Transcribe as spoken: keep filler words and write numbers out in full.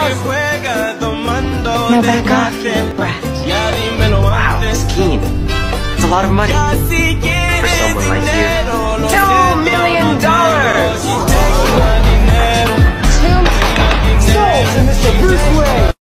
Now back off, you little brat. Wow, it's keen. It's a lot of money. For someone like you. Tell me!